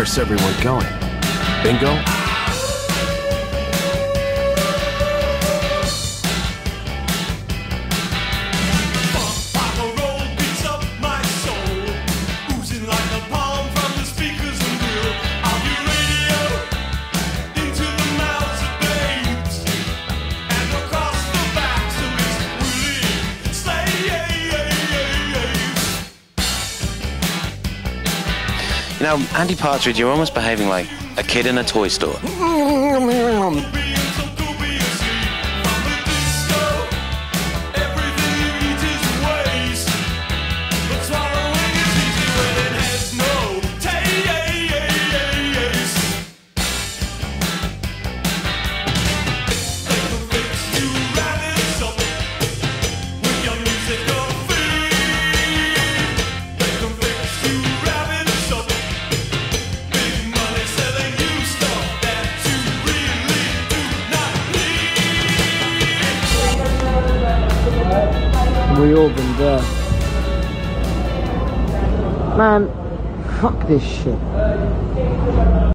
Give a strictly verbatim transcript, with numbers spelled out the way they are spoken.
Where's everyone going? Bingo? You know, Andy Partridge, you're almost behaving like a kid in a toy store. We all been there. Man, fuck this shit.